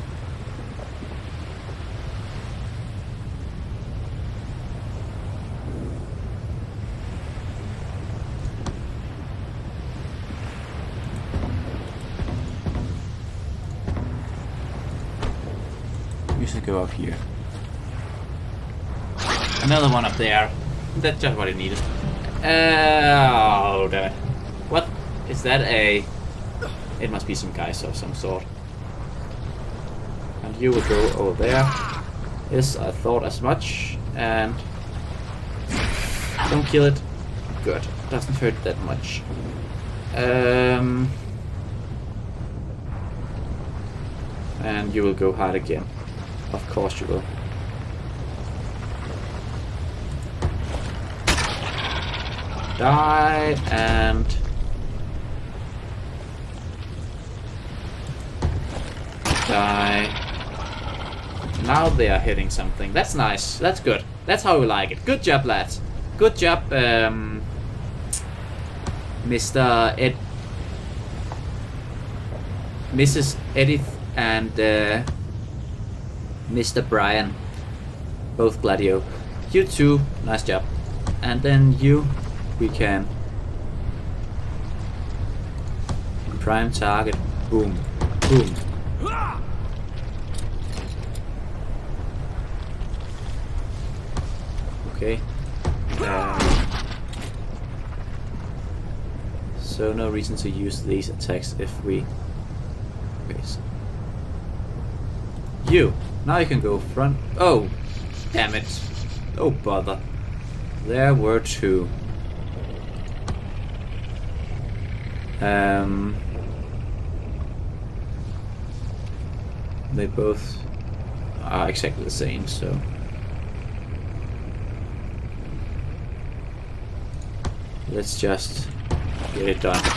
You should go up here. Another one up there. That's just what I needed. Oh, damn it. What? Is that a... It must be some guys of some sort. And you will go over there. Yes, I thought as much. And... Don't kill it. Good. Doesn't hurt that much. Um... And you will go hard again. Of course you will. Die and die. Now they are hitting something. That's nice. That's good. That's how we like it. Good job, lads. Good job, um, Mister Ed, Missus Edith, and uh, Mister Brian. Both Gladio. You too. Nice job. And then you. We can prime target. Boom, boom. Okay. Uh, so no reason to use these attacks if we. Okay. So you now you can go front. Oh, damn it! Oh bother! There were two. Um, they both are exactly the same, so let's just get it done.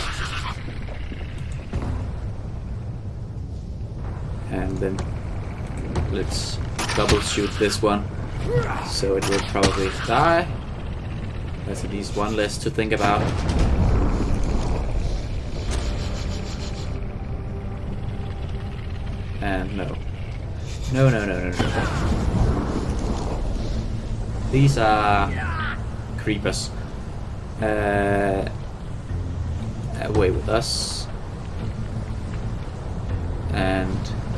And then let's double shoot this one, so it will probably die. That's at least one less to think about. And no. No, no, no, no, no. These are creepers. Uh, away with us. And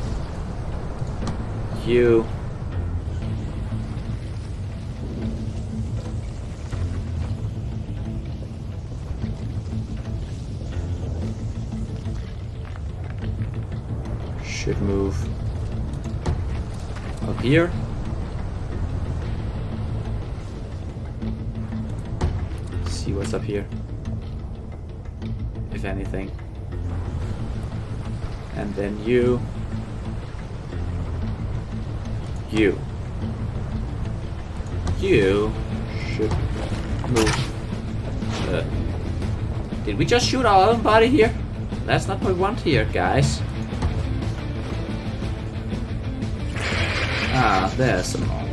you. Should move up here. See what's up here, if anything. And then you, you, you should move. Uh, did we just shoot our own body here? That's not what we want here, guys. Ah, there's some more.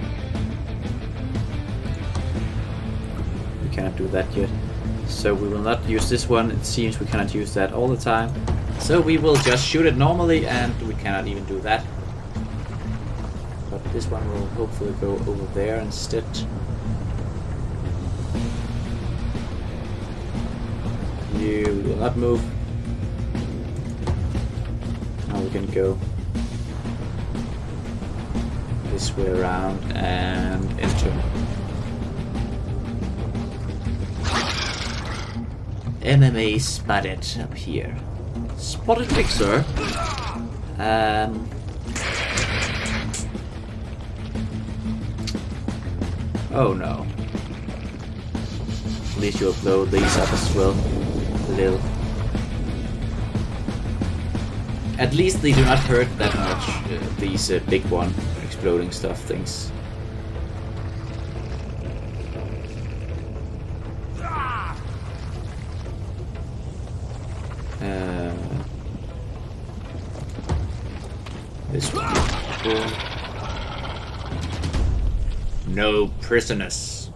We cannot do that yet. So we will not use this one. It seems we cannot use that all the time. So we will just shoot it normally, and we cannot even do that. But this one will hopefully go over there instead. You will not move. Now we can go this way around and enter. M M A spotted up here. Spotted fixer. Um. Oh no. At least you'll blow these up as well. A little. At least they do not hurt that much. Uh, these uh, big one. Exploding stuff things. Uh, This one. Cool. No prisoners.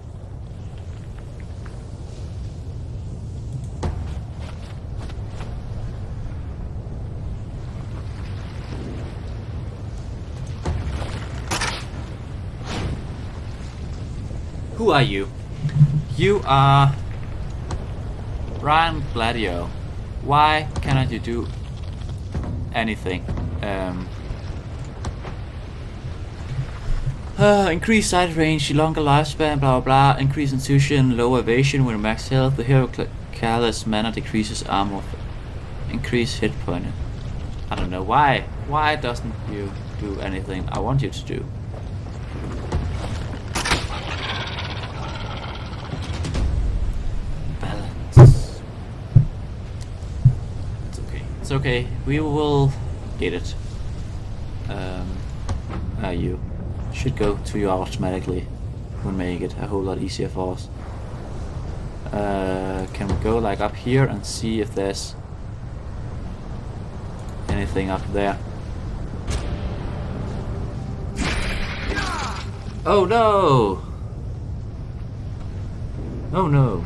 Who are you? You are Ryan Gladio. Why cannot you do anything? Um, uh, increase sight range, longer lifespan, blah blah blah. Increase intuition, low evasion when max health. The hero Chalice mana decreases armor. Increase hit point. I don't know why. Why doesn't you do anything I want you to do? Balance. It's okay. It's okay. We will get it. Um, uh, you should go to you automatically. Will make it a whole lot easier for us. Uh, can we go like up here and see if there's anything up there? Oh no! Oh no!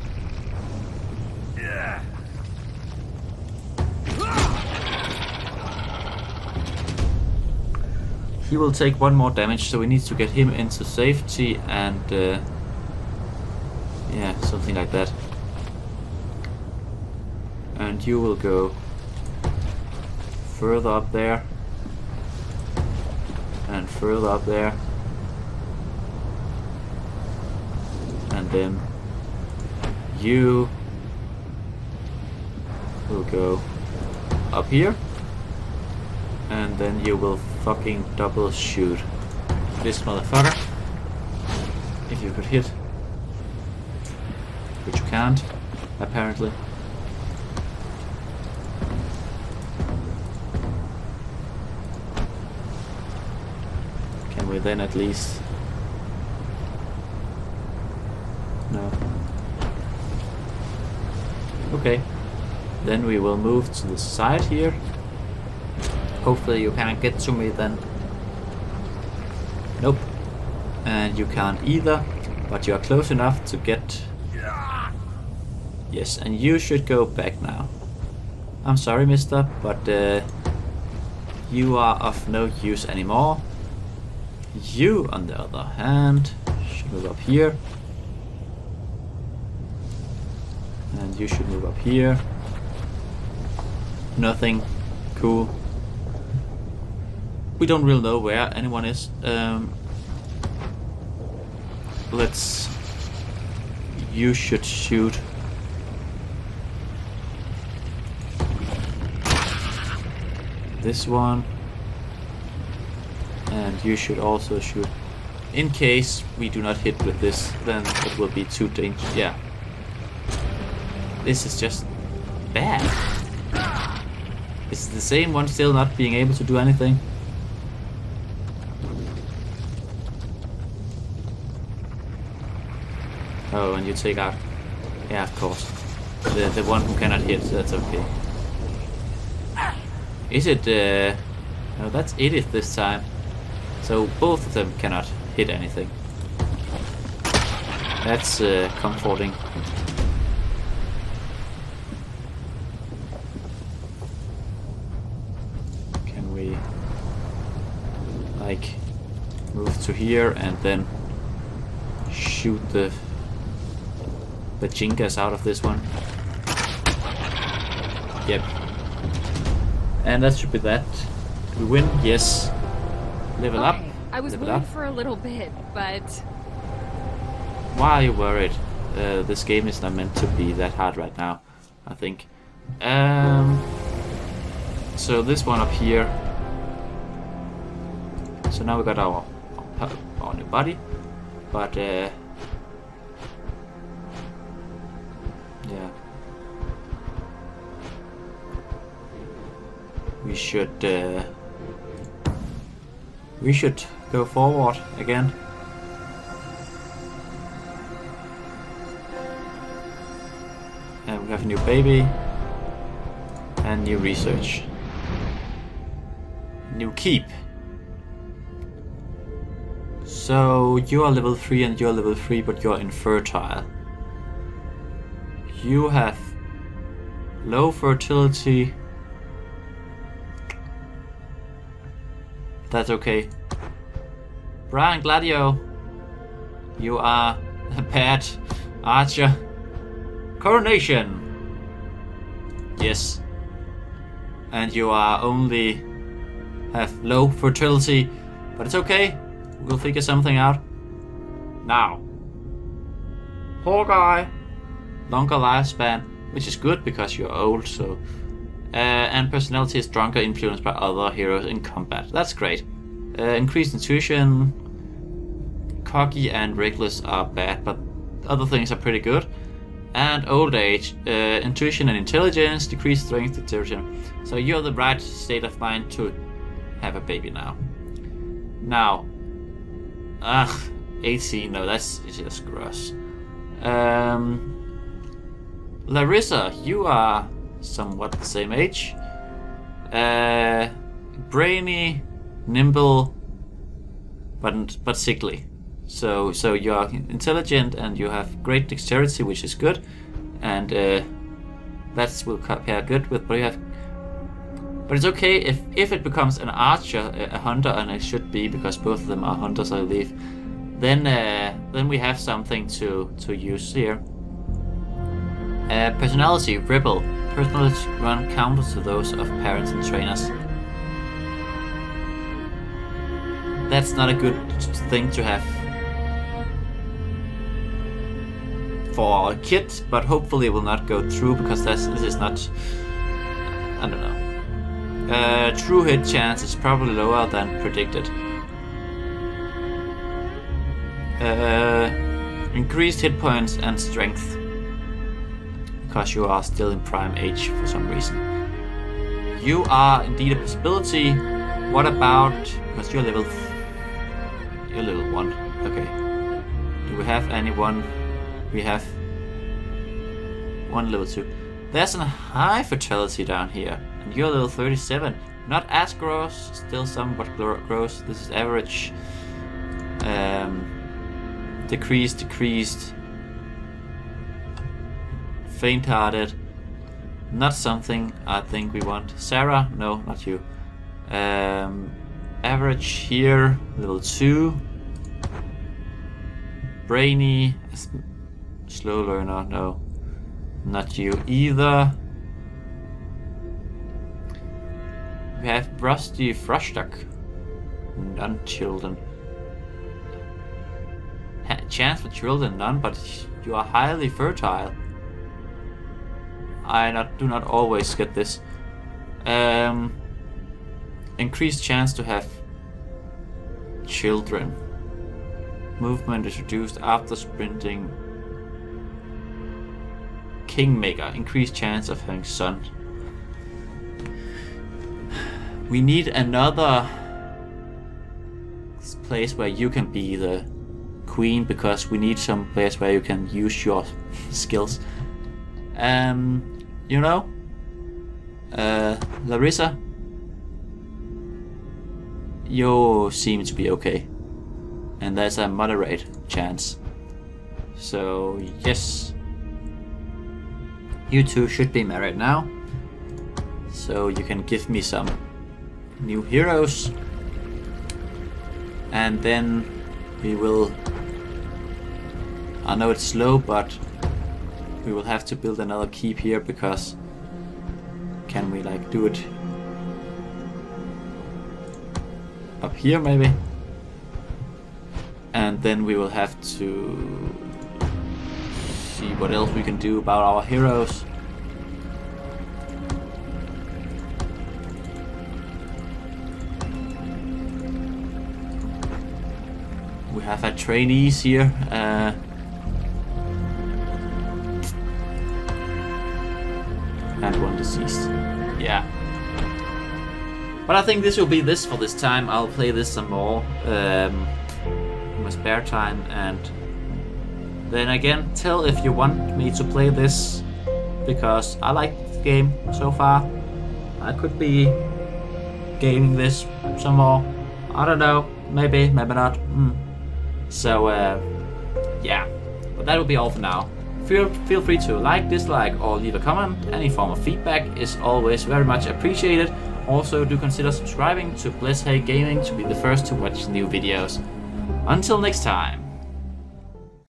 He will take one more damage, so we need to get him into safety and uh, yeah, something like that. And you will go further up there and further up there, and then you will go up here, and then you will fucking double shoot this motherfucker if you could hit, which you can't apparently. Can we then at least? No. Okay, then we will move to the side here. Hopefully you can't get to me then. Nope. And you can't either, but you are close enough to get... Yes, and you should go back now. I'm sorry, mister, but uh, you are of no use anymore. You, on the other hand, should move up here. And you should move up here. Nothing. Cool. We don't really know where anyone is. Um, let's... You should shoot. This one. And you should also shoot. In case we do not hit with this, then it will be too dangerous. Yeah. This is just bad. Is the same one still not being able to do anything? Oh, and you take out... Yeah, of course. The, the one who cannot hit, that's okay. Is it... Uh... No, that's Edith this time. So both of them cannot hit anything. That's uh, comforting. Can we... like... move to here and then... shoot the... the Jinkas out of this one? Yep. And that should be that. We win? Yes. Level okay. up. I was Level worried up. for a little bit, but... Why are you worried? Uh, this game is not meant to be that hard right now, I think. Um, so this one up here. So now we got our, our, our new body. But, uh... yeah. We should... Uh, we should go forward again. And we have a new baby. And new research. New keep. So you are level three and you're level three, but you're infertile. You have low fertility. That's okay. Brian Gladio, you are a bad archer. Coronation. Yes. And you are only have low fertility, but it's okay. We'll figure something out. Now. Hawkeye. Longer lifespan, which is good because you're old, so... Uh, and personality is stronger, influenced by other heroes in combat. That's great. Uh, increased intuition. Cocky and reckless are bad, but other things are pretty good. And old age. Uh, intuition and intelligence. Decreased strength, deterioration. So you're the right state of mind to have a baby now. Now. Ugh. eighteen, no, that's just gross. Um... Larissa, you are somewhat the same age. Uh, brainy, nimble, but but sickly. So so you're intelligent and you have great dexterity, which is good, and uh, that will compare good with. But you have, but it's okay if if it becomes an archer, a, a hunter, and it should be because both of them are hunters, I believe. Then uh, then we have something to to use here. Uh, personality, rebel. Personality run counter to those of parents and trainers. That's not a good thing to have for our kids, but hopefully it will not go through because that's, this is not... I don't know. Uh, true hit chance is probably lower than predicted. Uh, increased hit points and strength. Because you are still in prime age for some reason. You are indeed a possibility. What about... because you're level... you're level one. Okay. Do we have anyone? We have... one level two. There's a high fertility down here. And you're level thirty-seven. Not as gross, still somewhat gross. This is average. Um, decreased, decreased. Faint-hearted. Not something I think we want. Sarah? No, not you. Um, average here, level two. Brainy. Slow learner? No. Not you either. We have Rusty Frostduck. None children. Ha chance for children, none, but you are highly fertile. I not, do not always get this. Um, increased chance to have children. Movement is reduced after sprinting. Kingmaker. Increased chance of having son. We need another place where you can be the queen, because we need some place where you can use your skills. Um, you know, uh, Larissa, you seem to be okay, and there's a moderate chance. So yes, you two should be married now. So you can give me some new heroes, and then we will. I know it's slow, but we will have to build another keep here, because can we like do it up here maybe? And then we will have to see what else we can do about our heroes. We have our trainees here. Uh, and one deceased. Yeah. But I think this will be this for this time. I'll play this some more um, in my spare time, and then again, tell if you want me to play this, because I like the game so far. I could be gaming this some more. I don't know, maybe, maybe not. Mm. So, uh, yeah, but that will be all for now. Feel, feel free to like, dislike, or leave a comment. Any form of feedback is always very much appreciated. Also, do consider subscribing to Bliss Hey Gaming to be the first to watch new videos. Until next time.